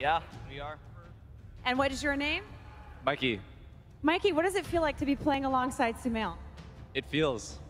Yeah, we are. And what is your name? Mikey. Mikey, what does it feel like to be playing alongside SumaiL? It feels